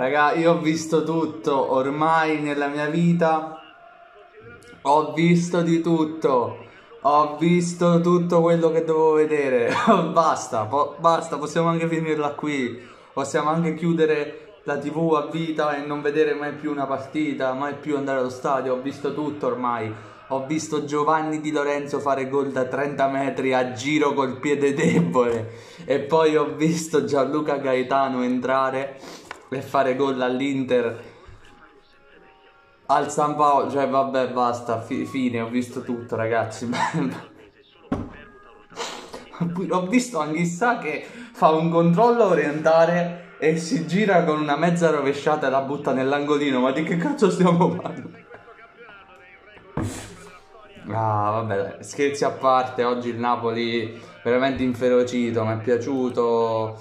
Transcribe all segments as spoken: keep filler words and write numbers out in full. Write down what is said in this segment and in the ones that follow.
Raga, io ho visto tutto ormai nella mia vita. Ho visto di tutto. Ho visto tutto quello che dovevo vedere. Basta, po- basta, possiamo anche finirla qui. Possiamo anche chiudere la T V a vita e non vedere mai più una partita, mai più andare allo stadio. Ho visto tutto ormai. Ho visto Giovanni Di Lorenzo fare gol da trenta metri a giro col piede debole. E poi ho visto Gianluca Gaetano entrare e fare gol all'Inter al San Paolo. Cioè, vabbè, basta, fi- fine, ho visto tutto, ragazzi. Ho visto Anghissà che fa un controllo orientale e si gira con una mezza rovesciata e la butta nell'angolino. Ma di che cazzo stiamo parlando? Ah, vabbè, dai, scherzi a parte, oggi il Napoli veramente inferocito, mi è piaciuto,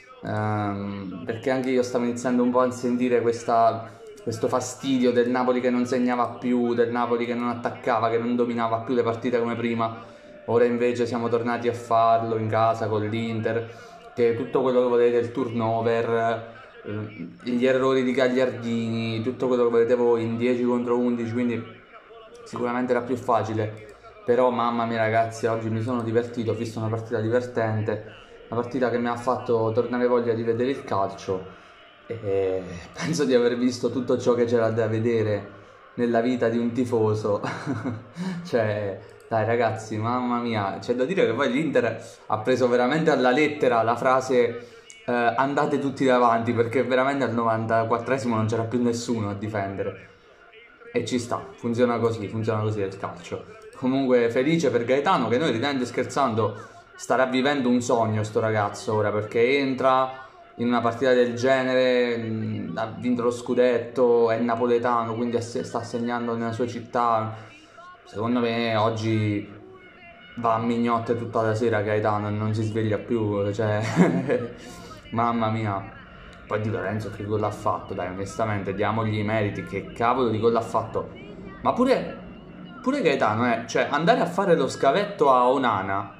ehm, perché anche io stavo iniziando un po' a sentire questa- questo fastidio del Napoli che non segnava più, del Napoli che non attaccava, che non dominava più le partite come prima. Ora invece siamo tornati a farlo in casa con l'Inter, che tutto quello che volete, il turnover, eh, gli errori di Gagliardini, tutto quello che volete voi in dieci contro undici, quindi sicuramente era più facile. Però mamma mia ragazzi, oggi mi sono divertito, ho visto una partita divertente, una partita che mi ha fatto tornare voglia di vedere il calcio e penso di aver visto tutto ciò che c'era da vedere nella vita di un tifoso. Cioè, dai ragazzi, mamma mia, c'è da dire che poi l'Inter ha preso veramente alla lettera la frase eh, andate tutti davanti, perché veramente al novantaquattresimo non c'era più nessuno a difendere. E ci sta, funziona così, funziona così il calcio. Comunque felice per Gaetano che noi ridendo e scherzando starà vivendo un sogno sto ragazzo ora, perché entra in una partita del genere, mh, ha vinto lo scudetto, è napoletano, quindi ass- sta segnando nella sua città. Secondo me oggi va a mignotte tutta la sera Gaetano e non si sveglia più, cioè mamma mia. Poi Di Lorenzo che gol ha fatto, dai, onestamente, diamogli i meriti, che cavolo di gol ha fatto. Ma pure, pure Gaetano, eh, cioè andare a fare lo scavetto a Onana,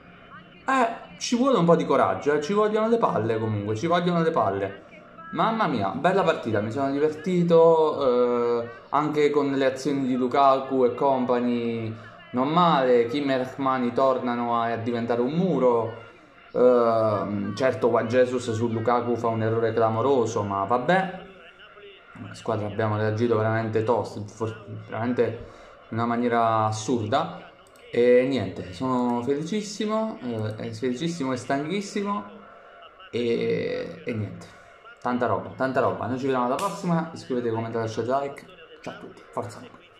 eh, ci vuole un po' di coraggio, eh, ci vogliono le palle comunque, ci vogliono le palle. Mamma mia, bella partita, mi sono divertito, eh, anche con le azioni di Lukaku e compagni, non male, Kim e Rachmani tornano a, a diventare un muro. Ehm, certo qua Jesus su Lukaku fa un errore clamoroso, ma vabbè, la squadra abbiamo reagito veramente tosto, for- veramente in una maniera assurda. E niente, sono felicissimo, eh, felicissimo e stanchissimo e, e niente, tanta roba, tanta roba. Noi ci vediamo alla prossima, iscrivetevi, commentate, lasciate like. Ciao a tutti, forza!